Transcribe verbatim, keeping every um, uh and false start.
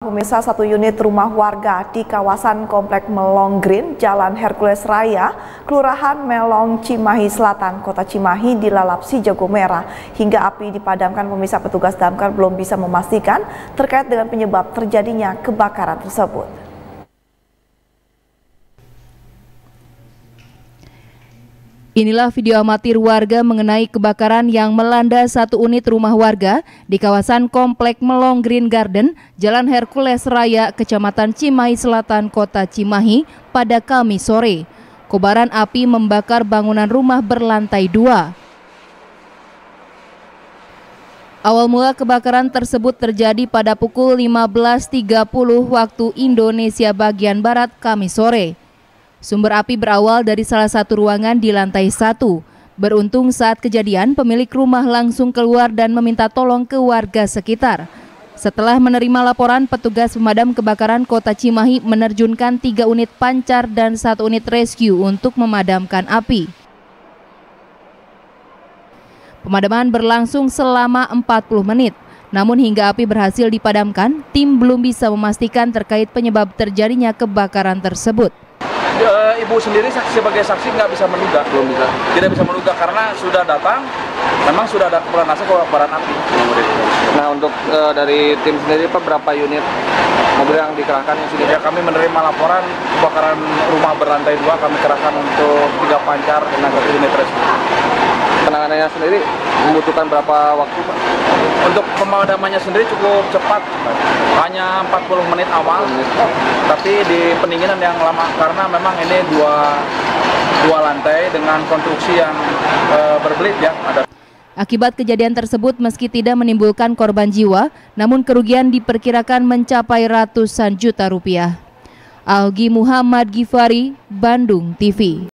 Pemirsa, satu unit rumah warga di kawasan Komplek Melong Green, Jalan Hercules Raya, Kelurahan Melong Cimahi Selatan, Kota Cimahi dilalap si jago merah. Hingga api dipadamkan, pemirsa, petugas damkar belum bisa memastikan terkait dengan penyebab terjadinya kebakaran tersebut. Inilah video amatir warga mengenai kebakaran yang melanda satu unit rumah warga di kawasan Komplek Melong Green Garden, Jalan Hercules Raya, Kecamatan Cimahi Selatan, Kota Cimahi pada Kamis sore. Kobaran api membakar bangunan rumah berlantai dua. Awal mula kebakaran tersebut terjadi pada pukul lima belas tiga puluh waktu Indonesia bagian Barat Kamis sore. Sumber api berawal dari salah satu ruangan di lantai satu. Beruntung saat kejadian, pemilik rumah langsung keluar dan meminta tolong ke warga sekitar. Setelah menerima laporan, petugas pemadam kebakaran Kota Cimahi menerjunkan tiga unit pancar dan satu unit rescue untuk memadamkan api. Pemadaman berlangsung selama empat puluh menit. Namun hingga api berhasil dipadamkan, tim belum bisa memastikan terkait penyebab terjadinya kebakaran tersebut. Ibu sendiri saksi sebagai saksi nggak bisa menduga, belum bisa, tidak bisa menduga karena sudah datang, memang sudah ada kepulan asap kobaran api. Nah, untuk uh, dari tim sendiri Pak, berapa unit mobil yang dikerahkan yang sudah? Ya, kami menerima laporan kebakaran rumah berlantai dua, kami kerahkan untuk tiga pancar dan satu unit rescue. Penanganannya sendiri membutuhkan berapa waktu, Pak? Untuk pemadamannya sendiri cukup cepat, hanya empat puluh menit awal, tapi di pendinginan yang lama karena memang ini dua, dua lantai dengan konstruksi yang e, berbelit ya. Ada. Akibat kejadian tersebut, meski tidak menimbulkan korban jiwa, namun kerugian diperkirakan mencapai ratusan juta rupiah. Algi Muhammad Gifari, Bandung T V.